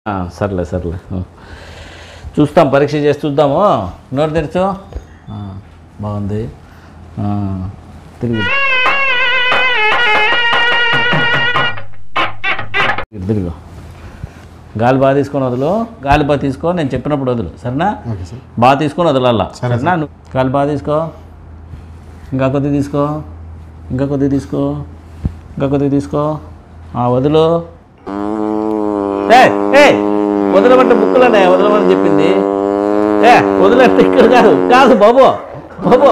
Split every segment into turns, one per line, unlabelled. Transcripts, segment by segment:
సర్లే సర్లే చూస్తాం, పరీక్ష చేసి చూద్దాము. నోరు తెరచు. బాగుంది. తిరిగి తిరుగు. గాలి బాగా తీసుకొని వదులు. గాలి బాగా తీసుకో, నేను చెప్పినప్పుడు వదులు, సరేనా? బాగా తీసుకొని వదలల్లా, సరేనా? గాలి బాగా తీసుకో. ఇంకా కొద్దిగా తీసుకో, ఇంకా కొద్దిగా తీసుకో, ఇంకా కొద్దిగా తీసుకో. వదులు. వదలమంటే బుక్కులోనే వదలమని చెప్పింది. వదిలేస్తే ఇక్కడ కాదు కాదు బాబు, బాబు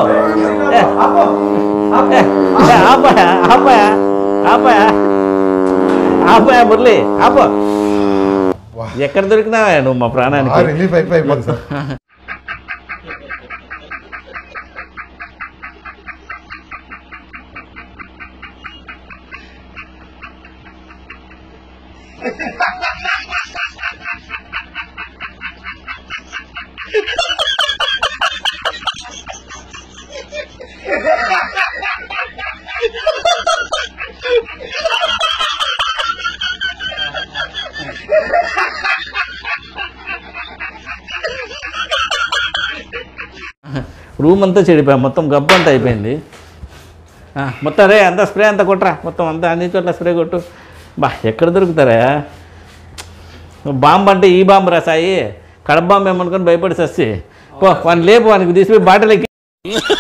ఆపాయా ఆపాయా ఆపాయా ఆపాయా మురళి ఆపో. ఎక్కడ దొరికినావా నువ్వు మా ప్రాణానికి?
రిలీఫ్ అయిపోయింది సార్.
రూమ్ అంతా చెడిపోయా, మొత్తం గబ్బు అంతా అయిపోయింది మొత్తం. రే అంతా స్ప్రే అంతా కొట్టరా, మొత్తం అంతా అన్ని చోట్ల స్ప్రే కొట్టు. ఎక్కడ దొరుకుతారా? బాంబు అంటే ఈ బాంబు రా సాయి, కడప బాంబు ఏమనుకొని భయపడి సచ్చి. వాడిని లేపు, వానికి తీసిపోయి బాటలెక్కి